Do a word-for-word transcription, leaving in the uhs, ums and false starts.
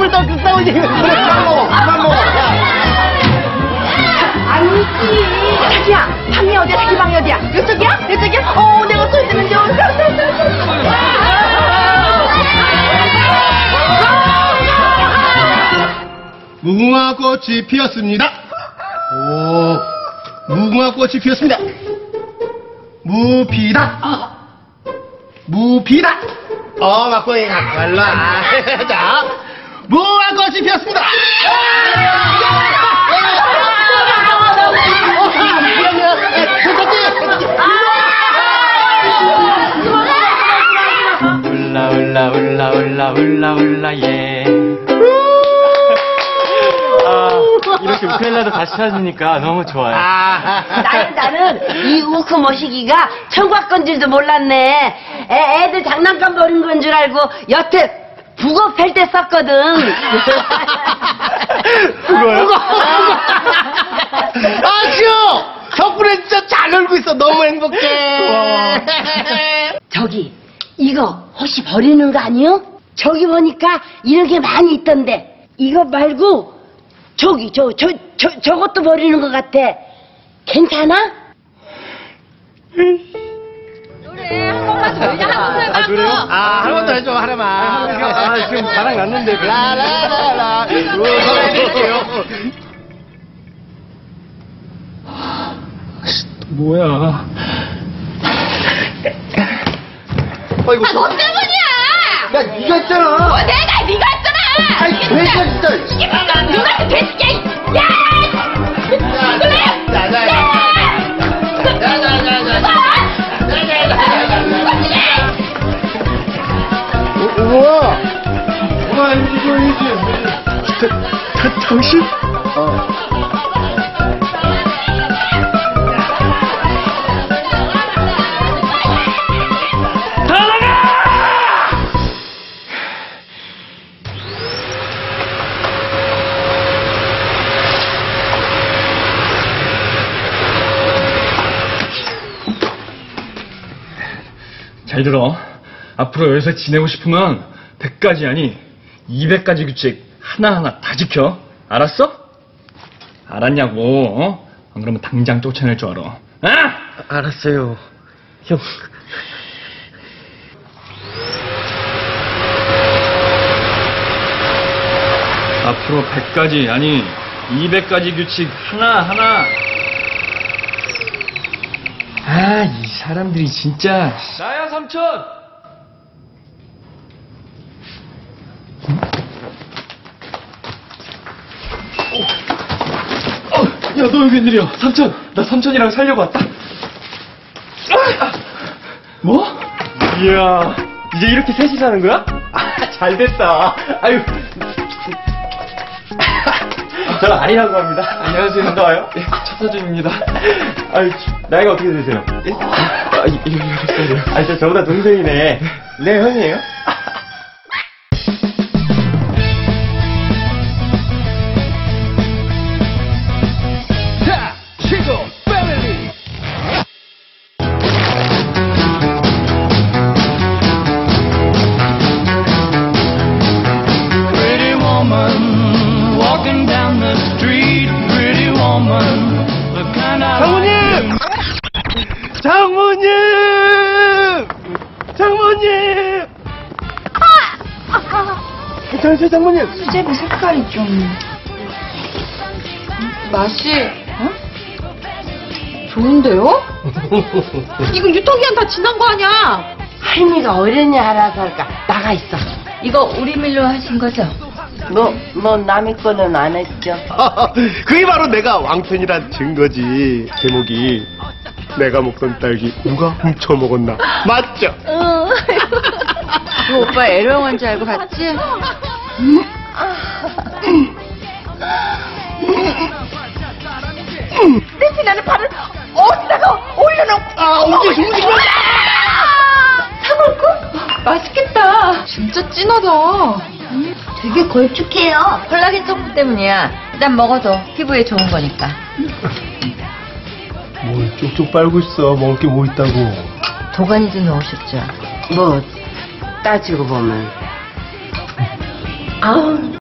그렇다고 그렇다고 이제 그만 먹어 그만 먹어. 아니지. 자기야, 방이 어디야? 자기 방이 어디야? 이쪽이야? 이쪽이야? 어, 내가 또 있으면 좀. 무궁화 꽃이 피었습니다. 오, 무궁화 꽃이 피었습니다. 무피다. 무피다. 어, 막고이 갖고 갈라. 자, 무궁화 꽃이 피었습니다. 울라 울라 울라 울라 울라 울라 예. 아, 이렇게 우쿨렐레도 다시 찾으니까 너무 좋아요. 아, 나는, 나는 이 우크 머시기가 청과건 줄도 몰랐네. 애, 애들 장난감 버린 건 줄 알고 여태 북어 팰 때 썼거든. 그거요? 그거. 아쉬워! 덕분에 진짜 잘 놀고 있어. 너무 행복해. 저기, 이거 혹시 버리는 거 아니요? 저기 보니까 이런 게 많이 있던데. 이거 말고 저기, 저, 저, 저, 저것도 버리는 것 같아. 괜찮아? 노래 한 번만 더 해줘. 아, 노래요? 아, 한 번 더 해줘, 하나만. 아, 지금 바람 났는데. 라라라라. 전화해드릴게요. 뭐야. 어이구. 아, 너 때문이야. 야, 니가 했잖아. 어, 내가 네가 했잖아. 아이, 진짜. 진짜. 이게 뭐야? 누가 개새끼야. 야! 그래. 야야야. 우와! 우와, 이거, 이거. 다, 다, 당신? 어. 다 나가! 잘 들어. 앞으로 여기서 지내고 싶으면 백 가지 아니 이백 가지 규칙 하나하나 다 지켜. 알았어? 알았냐고. 어? 안 그러면 당장 쫓아낼 줄 알아. 아! 알았어요, 형. 앞으로 백 가지 아니 이백 가지 규칙 하나하나. 아, 이 사람들이 진짜. 나야 삼촌. 어, 야, 너 여기 웬일이야? 삼촌, 나 삼촌이랑 살려고 왔다. 아! 뭐? 이야, 이제 이렇게 셋이 사는 거야? 아, 잘 됐다. 아유. 저는 아리라고 합니다. 안녕하세요. 반가워요. 예, 차사준입니다. 아유, 나이가 어떻게 되세요? 예? 아, 일곱 살이요. 아, 저 저보다 동생이네. 네, 형이에요? 자, 친구, 패밀리. Pretty woman walking down the street. Pretty woman, the kind I 장모님! 장모님! 장모님! 괜찮으세요, 장모님? 수제비 색깔이 좀 맛이 어? 좋은데요? 이거 유통기한 다 지난 거 아니야? 할미가 어련히 알아서 할까? 나가 있어. 이거 우리 밀로 하신 거죠? 뭐, 뭐, 남의 거는 안 했죠. 그게 바로 내가 왕편이란 증거지. 제목이 내가 먹던 딸기 누가 훔쳐먹었나. 맞죠? 응. 그 오빠 애로용한 줄 알고 봤지? 냄새 나는 발을 어디다가 올려놓고. 아, 움직여, 움직여! 사먹고? 맛있겠다. 진짜 진하다. 되게 걸쭉해요. 콜라겐 성분 때문이야. 일단 먹어도 피부에 좋은 거니까. 뭘 쪽쪽 빨고 있어. 먹을 게 뭐 있다고. 도가니 좀 넣으셨죠? 뭐, 따지고 보면. 아우.